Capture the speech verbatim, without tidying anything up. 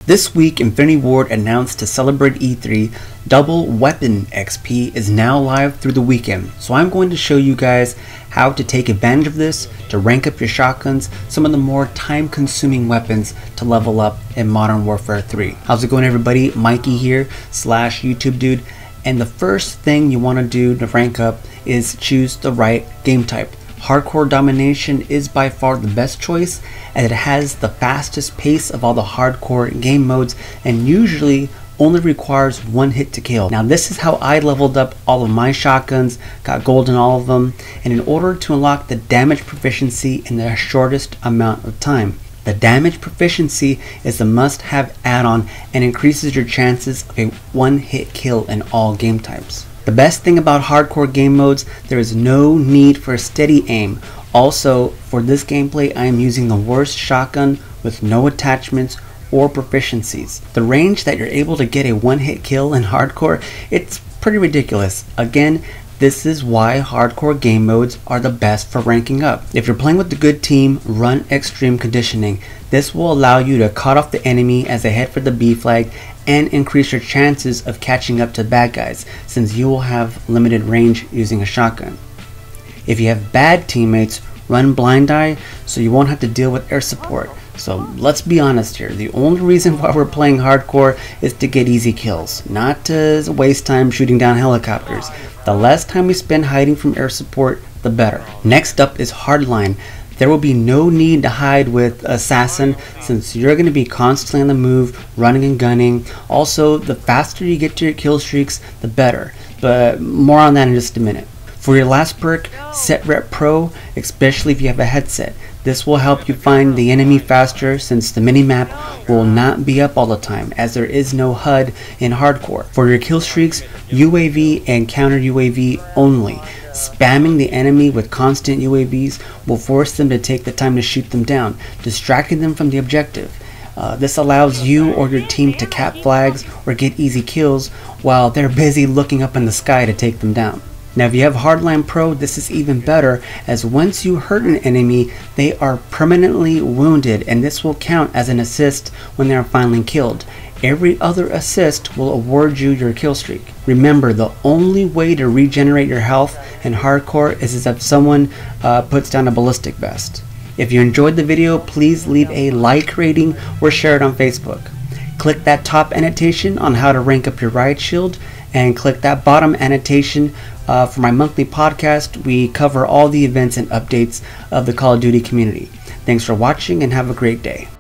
This week, Infinity Ward announced to celebrate E three, Double Weapon X P is now live through the weekend. So I'm going to show you guys how to take advantage of this to rank up your shotguns, some of the more time-consuming weapons to level up in Modern Warfare three. How's it going, everybody? Mikey here, slash YouTube dude. And the first thing you want to do to rank up is choose the right game type. Hardcore Domination is by far the best choice, as it has the fastest pace of all the hardcore game modes and usually only requires one hit to kill. Now this is how I leveled up all of my shotguns, got gold in all of them, and in order to unlock the damage proficiency in the shortest amount of time. The damage proficiency is the must-have add-on and increases your chances of a one-hit kill in all game types. The best thing about hardcore game modes, there is no need for steady aim. Also, for this gameplay, I am using the worst shotgun with no attachments or proficiencies. The range that you're able to get a one-hit kill in hardcore, it's pretty ridiculous. Again, this is why hardcore game modes are the best for ranking up. If you're playing with a good team, run extreme conditioning. This will allow you to cut off the enemy as they head for the B flag and increase your chances of catching up to bad guys, since you will have limited range using a shotgun. If you have bad teammates, run blind eye so you won't have to deal with air support. So let's be honest here, the only reason why we're playing hardcore is to get easy kills, not to waste time shooting down helicopters. The less time we spend hiding from air support, the better. Next up is hardline. There will be no need to hide with Assassin, since you're going to be constantly on the move, running and gunning. Also, the faster you get to your kill streaks, the better. But more on that in just a minute. For your last perk, Set Rep Pro, especially if you have a headset. This will help you find the enemy faster, since the minimap will not be up all the time, as there is no H U D in hardcore. For your kill streaks, U A V and counter U A V only. Spamming the enemy with constant U A Vs will force them to take the time to shoot them down, distracting them from the objective. Uh, this allows you or your team to cap flags or get easy kills while they're busy looking up in the sky to take them down. Now if you have Hardline Pro, this is even better, as once you hurt an enemy, they are permanently wounded, and this will count as an assist when they are finally killed. Every other assist will award you your kill streak. Remember, the only way to regenerate your health in hardcore is if someone uh, puts down a ballistic vest. If you enjoyed the video, please leave a like rating or share it on Facebook. Click that top annotation on how to rank up your riot shield, and click that bottom annotation uh, for my monthly podcast. We cover all the events and updates of the Call of Duty community. Thanks for watching and have a great day.